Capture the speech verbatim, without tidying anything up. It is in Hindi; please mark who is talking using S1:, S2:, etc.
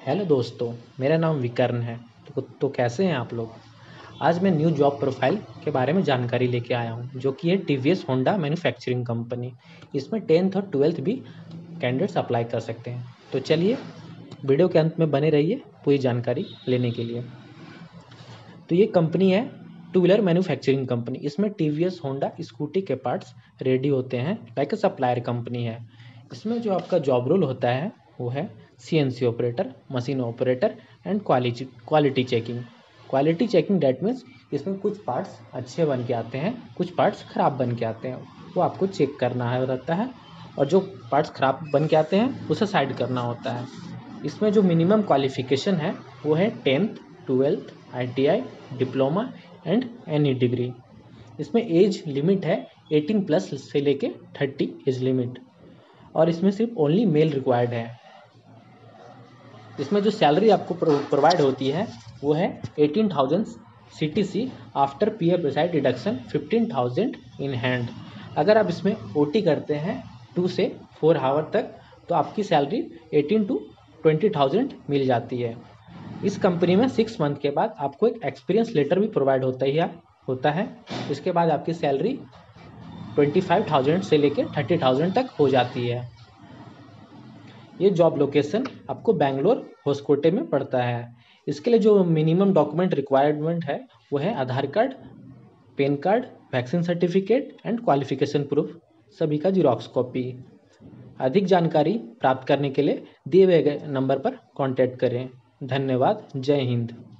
S1: हेलो दोस्तों, मेरा नाम विकर्ण है। तो, तो कैसे हैं आप लोग। आज मैं न्यू जॉब प्रोफाइल के बारे में जानकारी लेके आया हूँ, जो कि है T V S Honda manufacturing company. इसमें टेंथ और ट्वेल्थ भी कैंडिडेट्स अप्लाई कर सकते हैं। तो चलिए वीडियो के अंत में बने रहिए पूरी जानकारी लेने के लिए। तो ये कंपनी है टू व्हीलर मैन्युफैक्चरिंग कंपनी। इसमें T V S Honda scooty के पार्ट्स रेडी होते हैं, लाइक अ सप्लायर कंपनी है। इसमें जो आपका जॉब रोल होता है वो है C N C operator, machine operator and quality quality checking. Quality checking that means इसमें कुछ पार्ट्स अच्छे बन के आते हैं, कुछ पार्ट्स ख़राब बन के आते हैं, वो आपको चेक करना है रहता है। और जो पार्ट्स ख़राब बन के आते हैं उसे साइड करना होता है। इसमें जो मिनिमम क्वालिफ़िकेशन है वो है tenth, twelfth, I T I, diploma and any degree. इसमें एज लिमिट है एटीन प्लस से लेके थर्टी एज लिमिट, और इसमें सिर्फ ओनली मेल रिक्वायर्ड है। इसमें जो सैलरी आपको प्रोवाइड होती है वो है eighteen thousand C T C after P F side deduction fifteen thousand in hand. अगर आप इसमें ओ टी करते हैं टू से फोर आवर तक तो आपकी salary eighteen to twenty thousand मिल जाती है। इस कंपनी में सिक्स मंथ के बाद आपको एक एक्सपीरियंस लेटर भी प्रोवाइड होता ही होता है। इसके बाद आपकी सैलरी ट्वेंटी फाइव थाउजेंड से लेके थर्टी थाउजेंड तक हो जाती है। ये जॉब लोकेशन आपको बेंगलोर होसकोटे में पड़ता है। इसके लिए जो मिनिमम डॉक्यूमेंट रिक्वायरमेंट है वो है Aadhaar card, PAN card, vaccine certificate and qualification proof, सभी का जीरोक्स कॉपी। अधिक जानकारी प्राप्त करने के लिए दिए गए नंबर पर कॉन्टैक्ट करें। धन्यवाद। जय हिंद।